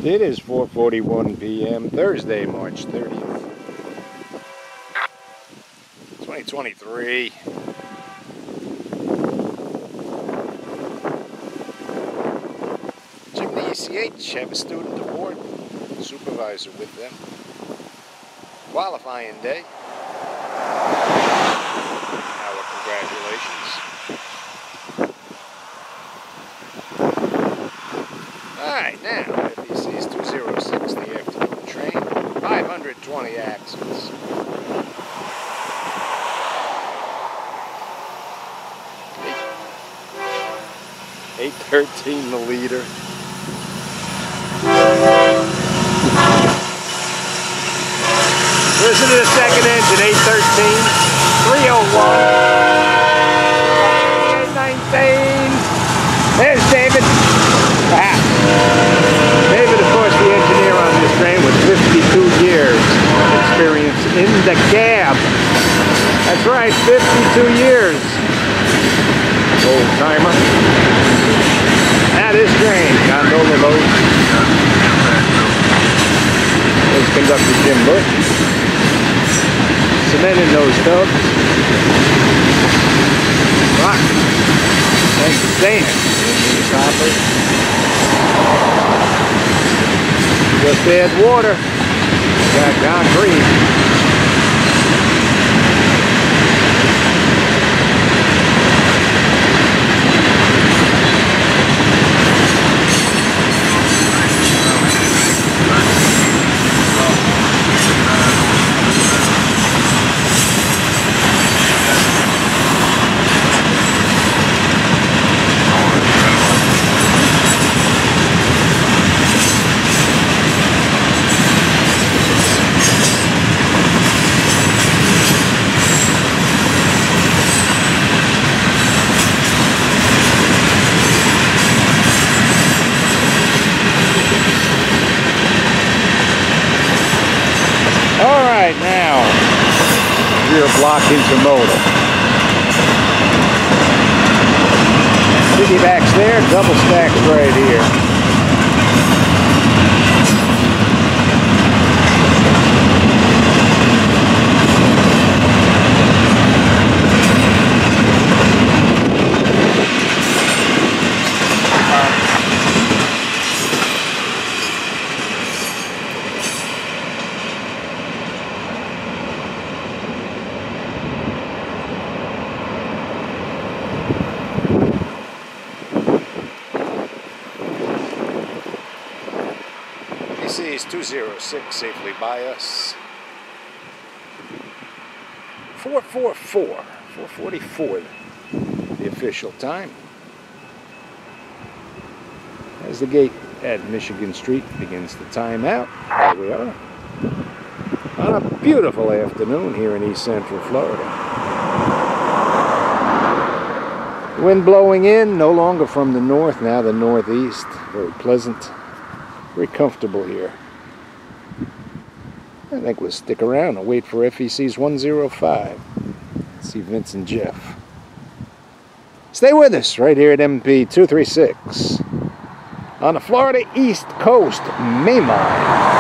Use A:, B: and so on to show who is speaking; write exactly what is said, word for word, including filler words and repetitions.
A: It is four forty-one p m Thursday, March thirtieth, twenty twenty-three. Jim, the E C H have a student award, supervisor with them. Qualifying day. Our congratulations. Alright, now, F E C two oh six, the afternoon train, five hundred twenty axles. eight thirteen the leader. Listen to the second engine, eight thirteen, three oh one, eight nineteen. There's David. Ah. David, of course, the engineer on this train with fifty-two years of experience in the cab. That's right, fifty-two years. Old timer. Now this train, gondola load. There's conductor Jim Bush. Cement in those tubs. Rock. And sand in these hoppers. Just add water. Got concrete. Alright, now, rear block intermodal. Piggybacks there, double stacks right here. two oh six safely by us. four forty-four, four forty-four, the official time. As the gate at Michigan Street begins to time out, there we are. On a beautiful afternoon here in East Central Florida. Wind blowing in, no longer from the north, now the northeast. Very pleasant, very comfortable here. I think we'll stick around and wait for F E C's one oh five. See Vince and Jeff. Stay with us right here at M P two thirty-six on the Florida East Coast Main Line.